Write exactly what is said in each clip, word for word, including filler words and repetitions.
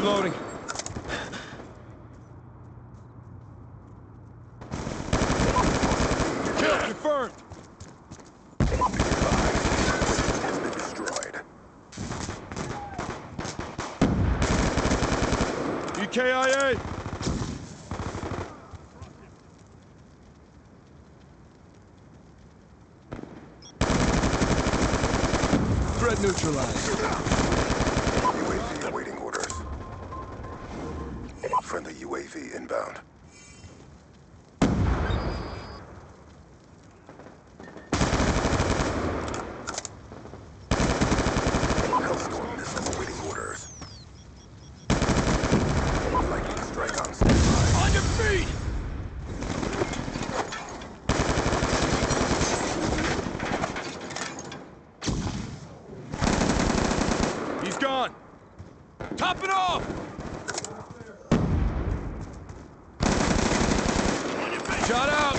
Reloading. Kill confirmed. Has been destroyed. E K I A. Threat neutralized. U A V awaiting orders. Friendly U A V inbound. Hellstorm missile awaiting orders. Lightning strike on standby. On your feet! He's gone. Top it off! Shot out!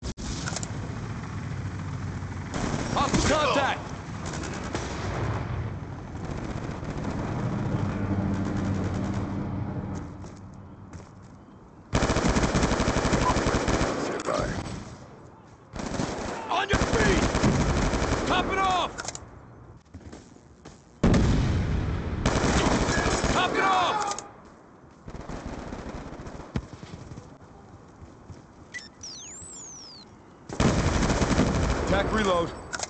Hostile contact! Standby. On your feet! Top it off! Top it off! Attack reload.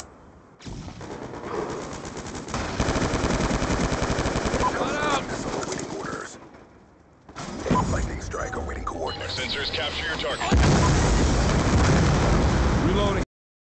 Cut out! Missile awaiting orders. Lightning strike awaiting coordinates. Sensors capture your target.